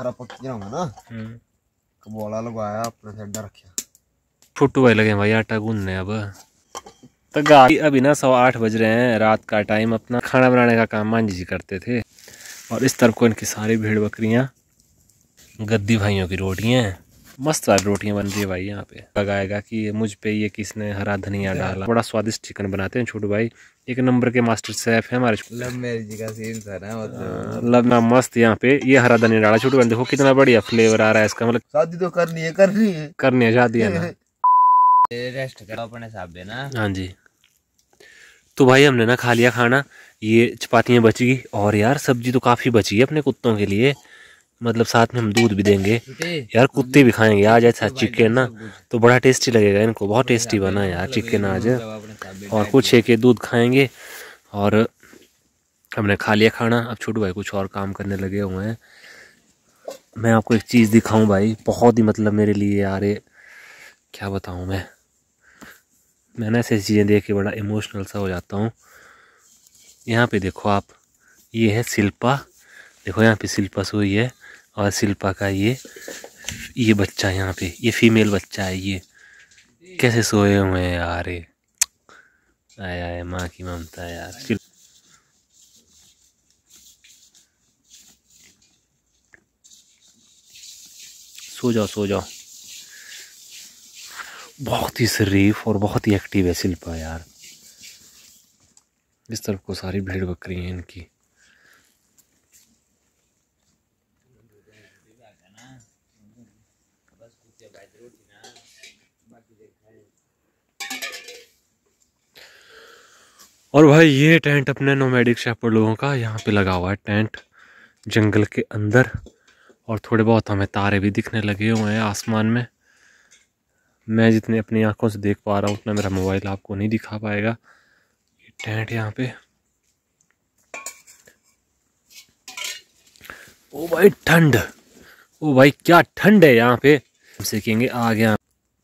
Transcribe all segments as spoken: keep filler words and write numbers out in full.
खरा पक्की होगा ना कबोला लगाया अपने से डर रखा फुट्टू भाई लगे भाई आटा गूंदने अब तो गाड़ी अभी ना सवा आठ बज रहे हैं रात का टाइम। अपना खाना बनाने का काम मांझी जी करते थे और इस तरफ को इनकी सारी भेड़ बकरियां गद्दी भाइयों की रोटियां मस्त वाली रोटियां बन रही है भाई। यहाँ पे लगाएगा कि मुझ पे ये किसने हरा धनिया डाला। बड़ा स्वादिष्ट चिकन बनाते हैं छोटू भाई, एक नंबर के मास्टर शेफ है हमारे। लव मैरिज का सीन था ना मतलब लब ना मस्त। यहाँ पे ये हरा धनिया डाला छोटू भाई, देखो कितना बढ़िया फ्लेवर आ रहा है इसका। मतलब शादी तो करनी है करनी है करनी है शादी है ना। रेस्ट करो अपने हिसाब से ना। हाँ जी। तो भाई हमने ना खा लिया खाना, ये चपातियाँ बच गई और यार सब्जी तो काफ़ी बची है अपने कुत्तों के लिए। मतलब साथ में हम दूध भी देंगे यार, कुत्ते भी खाएंगे आज ऐसा चिकन ना तो बड़ा टेस्टी लगेगा इनको। बहुत टेस्टी बना यार चिकन आज। और कुछ एक दूध खाएंगे और हमने खा लिया खाना। अब छोटू भाई कुछ और काम करने लगे हुए हैं। मैं आपको एक चीज़ दिखाऊं भाई, बहुत ही मतलब मेरे लिए यार ये क्या बताऊं मैं मैंने ऐसी चीज़ें देख के बड़ा इमोशनल सा हो जाता हूँ। यहाँ पे देखो आप, ये है शिल्पा। देखो यहाँ पे शिल्पा सोई है और शिल्पा का ये ये बच्चा यहाँ पे ये फीमेल बच्चा है। ये कैसे सोए हुए हैं यार, ये आया है माँ की ममता यार। सो जाओ सो जाओ। बहुत ही शरीफ और बहुत ही एक्टिव है शिल्पा यार। इस तरफ को सारी भेड़ बकरी हैं इनकी। और भाई ये टेंट अपने नोमैडिक शेपर्ड लोगों का यहाँ पे लगा हुआ है टेंट जंगल के अंदर। और थोड़े बहुत हमें तारे भी दिखने लगे हुए हैं आसमान में। मैं जितने अपनी आंखों से देख पा रहा हूँ उतना मेरा मोबाइल आपको नहीं दिखा पाएगा। ये टेंट यहाँ पे, ओ भाई ठंड, ओ भाई क्या ठंड है यहाँ पे। हम सेकेंगे आ गया।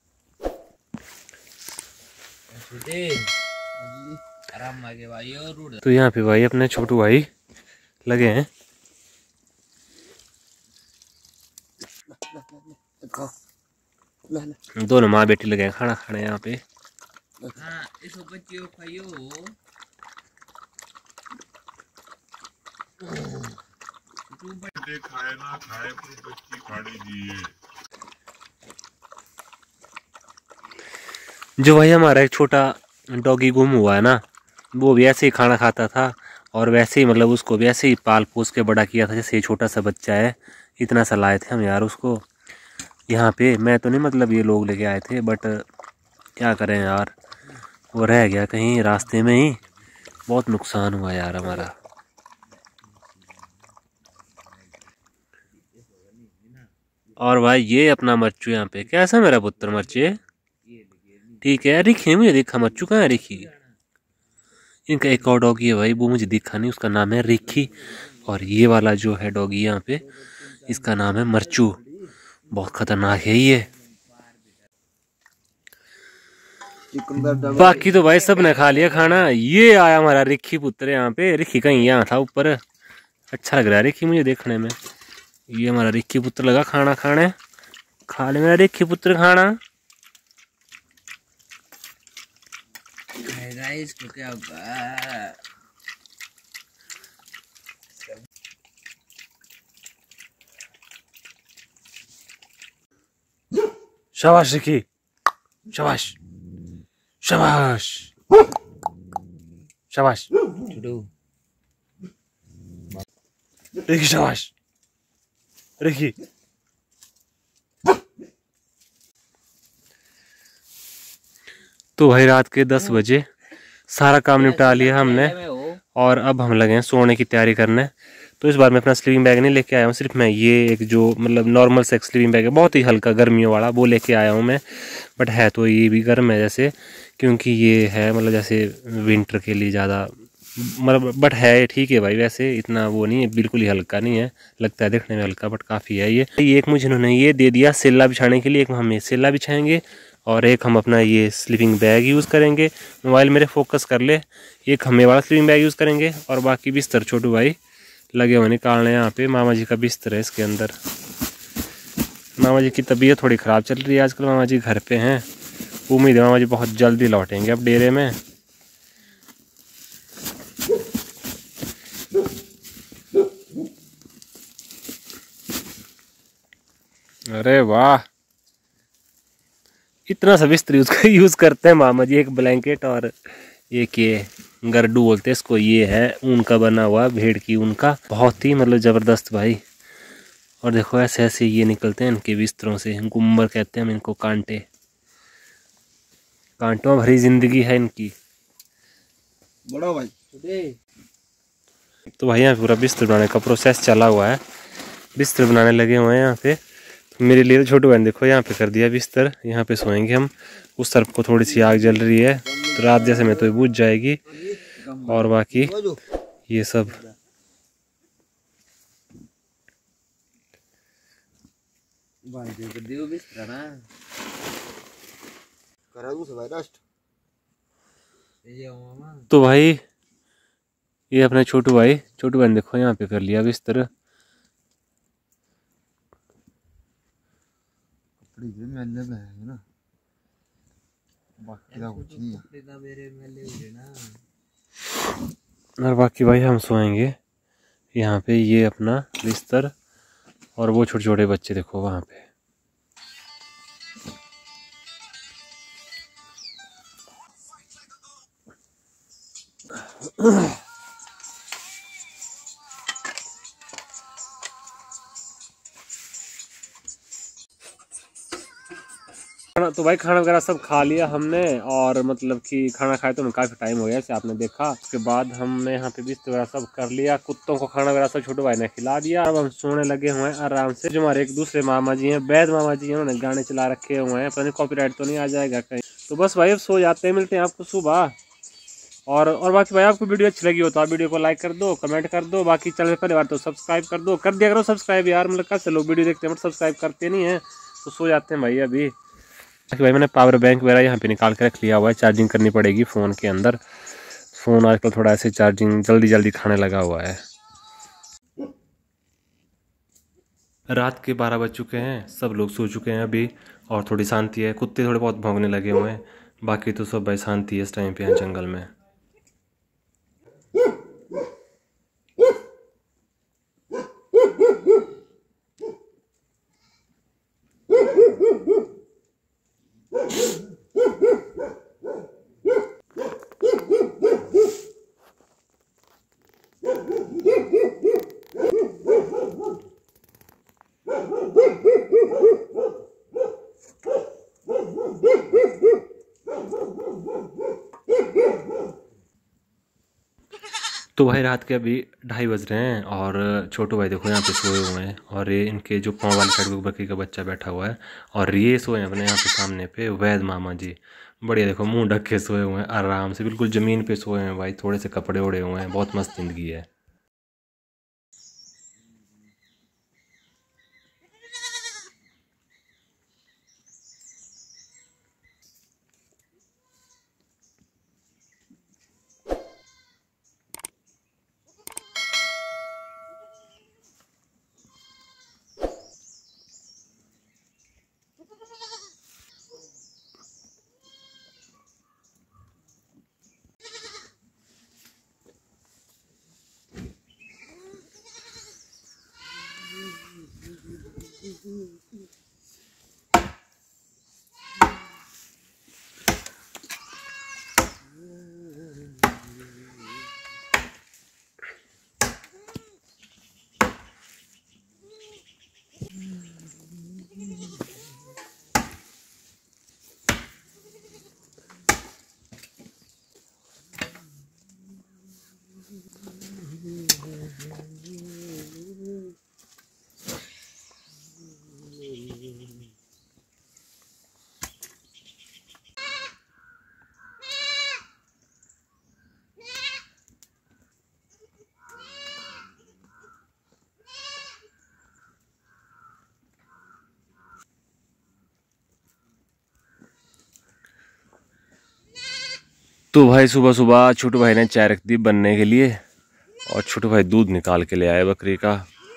तो यहाँ पे भाई अपने छोटू भाई लगे हैं। दोनों माँ बेटी लगे हैं खाना खाने यहाँ पे। खाए ना खाए पर बच्ची खाने दिए। जो भाई हमारा एक छोटा डॉगी गुम हुआ है ना, वो भी ऐसे ही खाना खाता था और वैसे ही मतलब उसको भी ऐसे ही पाल पोस के बड़ा किया था जैसे ये छोटा सा बच्चा है। इतना सा लाए थे हम यार उसको यहाँ पे। मैं तो नहीं मतलब ये लोग लेके आए थे, बट क्या करें यार वो रह गया कहीं रास्ते में ही। बहुत नुकसान हुआ यार हमारा। और भाई ये अपना मर्चू यहाँ पे कैसा मेरा पुत्र मर्चे ठीक है। रिखी मुझे देखा मर्चू कहाँ है रिखी। इनका एक और डॉगी है भाई, वो मुझे दिखा नहीं, उसका नाम है रिखी। और ये वाला जो है डॉगी यहाँ पे इसका नाम है मर्चू। बहुत खतरनाक है ये। बाकी तो भाई सब ने खा लिया खाना। ये आया हमारा रिखी पुत्र यहाँ पे। रिखी कहीं यहाँ था ऊपर, अच्छा लग रहा है रिखी मुझे देखने में। ये हमारा रिखी पुत्र लगा खाना खाने। खा ले मेरा रिखी पुत्र खाना। इसको क्या होगा। शाबाश रिखी, शाबाश शाबाश शाबाश रिखी, शाबाश रिखी। तो भाई रात के दस बजे सारा काम निपटा लिया हमने और अब हम लगे हैं सोने की तैयारी करने। तो इस बार मैं अपना स्लीपिंग बैग नहीं लेके आया हूँ, सिर्फ मैं ये एक जो मतलब नॉर्मल सा स्लीपिंग बैग है बहुत ही हल्का गर्मियों वाला वो लेके आया हूँ मैं। बट है तो ये भी गर्म है जैसे, क्योंकि ये है मतलब जैसे विंटर के लिए ज़्यादा मतलब, बट है ठीक है भाई। वैसे इतना वो नहीं है, बिल्कुल ही हल्का नहीं है, लगता है देखने में हल्का बट काफ़ी है ये। ये एक मुझे इन्होंने ये दे दिया सेला बिछाने के लिए, एक हम ये सेला बिछाएंगे और एक हम अपना ये स्लीपिंग बैग यूज़ करेंगे। मोबाइल मेरे फोकस कर ले। एक हमें वाला स्लीपिंग बैग यूज़ करेंगे और बाकी बिस्तर छोटू भाई लगे हुए निकालने। यहाँ पे मामा जी का बिस्तर है इसके अंदर। मामा जी की तबीयत थोड़ी ख़राब चल रही है आजकल। मामा जी घर पे हैं, उम्मीद है मामा जी बहुत जल्दी लौटेंगे अब डेरे में। अरे वाह, इतना सा बिस्तर उसका यूज़ करते हैं मामा जी। एक ब्लैंकेट और एक ये गरडू बोलते हैं इसको, ये है ऊन का बना हुआ, भेड़ की ऊन का, बहुत ही मतलब ज़बरदस्त भाई। और देखो ऐसे ऐसे ये निकलते हैं इनके बिस्तरों से, गुम्बर कहते हैं हम इनको, कांटे, कांटों भरी जिंदगी है इनकी। बड़ा भाई तो भाई यहाँ पूरा बिस्तर बनाने का प्रोसेस चला हुआ है, बिस्तर बनाने लगे हुए हैं यहाँ पे। तो मेरे लिए छोटू बहन देखो यहाँ पे कर दिया बिस्तर, यहाँ पे सोएंगे हम। उस तरफ को थोड़ी सी आग जल रही है, तो रात जैसे में तो बुझ जाएगी। और बाकी ये सब तो भाई ये अपने छोटू भाई, छोटू बहन देखो यहाँ पे कर लिया बिस्तर। ना बाकी का कुछ नहीं है। और बाकी भाई हम सोएंगे यहाँ पे, ये अपना बिस्तर, और वो छोटे छोटे बच्चे देखो वहाँ पे। खाना तो भाई खाना वगैरह सब खा लिया हमने, और मतलब कि खाना खाए तो हमें काफ़ी टाइम हो गया जैसे आपने देखा। उसके बाद हमने यहाँ पे बिस्तर वगैरह सब कर लिया, कुत्तों को खाना वगैरह सब छोटे भाई ने खिला दिया। अब हम सोने लगे हुए हैं आराम से। जो हमारे एक दूसरे मामा जी हैं, वैद मामा जी हैं, उन्होंने गाने चला रखे हुए हैं, पता नहीं कॉपीराइट तो नहीं आ जाएगा कहीं। तो बस भाई अब सो जाते हैं, मिलते हैं आपको सुबह। और और बाकी भाई आपको वीडियो अच्छी लगी हो तो आप वीडियो को लाइक कर दो, कमेंट कर दो, बाकी चैनल पहली बार तो सब्सक्राइब कर दो, कर दिया करो सब्सक्राइब यार। मतलब कैसे लोग वीडियो देखते हैं बट सब्सक्राइब करते नहीं है, तो सो जाते हैं भाई अभी। भाई मैंने पावर बैंक वगैरह यहाँ पे निकाल के रख लिया हुआ है, चार्जिंग करनी पड़ेगी फ़ोन के अंदर। फ़ोन आजकल थोड़ा ऐसे चार्जिंग जल्दी जल्दी खाने लगा हुआ है। रात के बारह बज चुके हैं, सब लोग सो चुके हैं अभी, और थोड़ी शांति है। कुत्ते थोड़े बहुत भौंकने लगे हुए हैं, बाकी तो सब भाई शांति है इस टाइम पे यहाँ जंगल में। तो भाई रात के अभी ढाई बज रहे हैं, और छोटू भाई देखो यहाँ पे सोए हुए हैं, और ये इनके जो पाँव वाली साइड में बकरी का बच्चा बैठा हुआ है, और ये सोए हैं अपने यहाँ पे सामने पे वैद मामा जी। बढ़िया देखो मुंह ढक के सोए हुए हैं आराम से, बिल्कुल ज़मीन पे सोए हैं भाई, थोड़े से कपड़े ओढ़े हुए हैं, बहुत मस्त जिंदगी है। तो भाई सुबह सुबह छोटू भाई ने चाय रख दी बनने के लिए, और छोटू भाई दूध निकाल के ले आए बकरी का,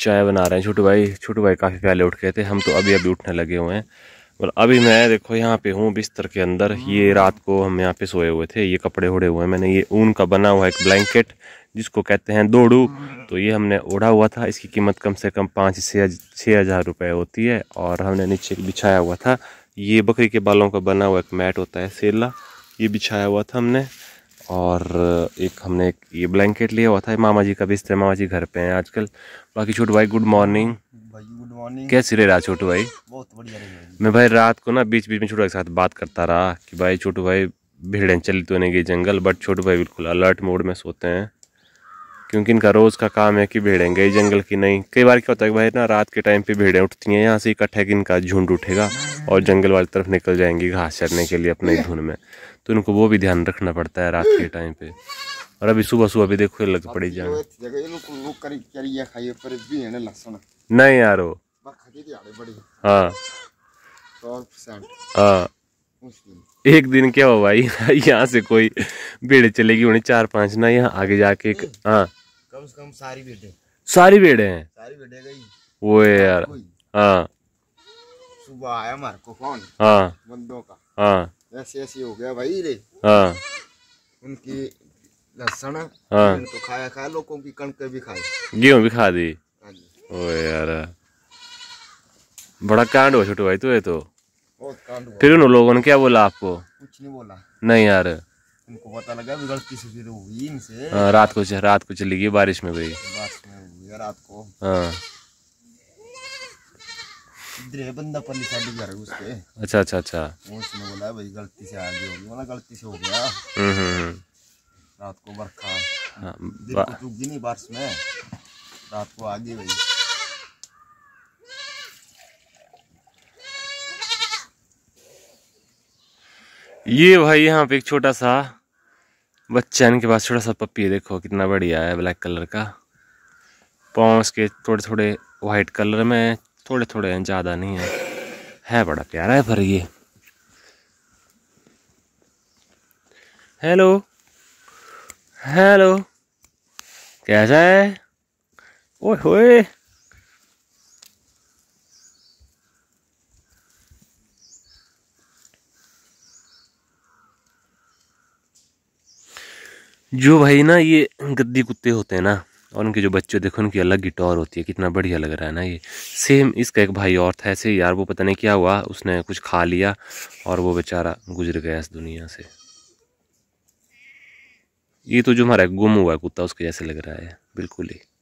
चाय बना रहे हैं छोटू भाई। छोटू भाई काफ़ी पहले उठ गए थे, हम तो अभी अभी उठने लगे हुए हैं। और अभी मैं देखो यहाँ पे हूँ बिस्तर के अंदर। ये रात को हम यहाँ पे सोए हुए थे, ये कपड़े ओढ़े हुए हैं मैंने। ये ऊन का बना हुआ एक ब्लैंकेट जिसको कहते हैं दोड़ू, तो ये हमने ओढ़ा हुआ था। इसकी कीमत कम से कम पाँच से छः हज़ार रुपये होती है। और हमने नीचे बिछाया हुआ था, ये बकरी के बालों का बना हुआ एक मैट होता है सेला, ये बिछाया हुआ था हमने। और एक हमने एक ये ब्लैंकेट लिया हुआ था। मामा जी का बिस्तर, मामा जी घर पे हैं आजकल। बाकी छोटू भाई गुड मॉर्निंग। भाई गुड मॉर्निंग। कैसे रह रहा छोटू भाई? बहुत बढ़िया रहे। मैं भाई रात को ना बीच बीच में छोटू भाई के साथ बात करता रहा कि भाई छोटू भाई भीड़ें चली तो नहीं गई जंगल, बट छोटू भाई बिल्कुल अलर्ट मोड में सोते हैं क्योंकि इनका रोज़ का काम है कि भीड़ें गई जंगल की नहीं। कई बार क्या होता है कि भाई ना रात के टाइम पे भीड़ें उठती हैं, यहाँ से इकट्ठा कि इनका झुंड उठेगा और जंगल वाली तरफ निकल जाएंगी घास चरने के लिए अपने धुन में, तो इनको वो भी ध्यान रखना पड़ता है रात के टाइम पे। और अभी सुबह सुबह भी देखो लग पड़ी जाए। नहीं यार वो हाँ हाँ एक दिन क्या हो भाई यहाँ से कोई भीड़ चलेगी उन्हें चार पांच ना, यहाँ आगे जाके हाँ कम से कम सारी भेड़े सारी भेड़े हैं, सारी भेड़े गई वो है यार। हाँ सुबह आया हमारे को फोन हाँ बंदों का, हाँ ऐसे ऐसे हो गया भाई रे। हाँ उनकी लहसुन हाँ तो खाया खाया, लोगों की कणक भी खाई, गेहूं भी खा दी। ओ यार बड़ा कांड हुआ छोटू भाई तो ये तो। बहुत कांड हुआ। फिर उन लोगों ने क्या बोला आपको? कुछ नहीं बोला। नहीं यार उनको पता लगा भी गलती से फिर हुई इनसे। हाँ, रात को रात को चली गई बारिश में भाई। बारिश में हुई रात को। हाँ इधर है बंदा पल्ली साइड घर उसके। अच्छा अच्छा अच्छा। उसने बोला भाई गलती से आगे होगी, बोला गलती से हो गया। हम्म हम्म रात को बरखा हाँ, दिन को चुगी नहीं बारिश में, रात को आगे भाई। ये भाई यहाँ पे एक छोटा सा बच्चा, इनके पास छोटा सा पप्पी है, देखो कितना बढ़िया है, ब्लैक कलर का। पाँव के थोड़े थोड़े वाइट कलर में, थोड़े थोड़े हैं, ज़्यादा नहीं है, है बड़ा प्यारा है। पर ये हेलो हेलो कैसा है? ओए होए जो भाई ना ये गद्दी कुत्ते होते हैं ना, और उनके जो बच्चे देखो उनकी अलग ही टौर होती है, कितना बढ़िया लग रहा है ना। ये सेम इसका एक भाई और था ऐसे यार, वो पता नहीं क्या हुआ, उसने कुछ खा लिया और वो बेचारा गुजर गया इस दुनिया से। ये तो जो हमारा गुम हुआ कुत्ता उसके जैसे लग रहा है बिल्कुल ही।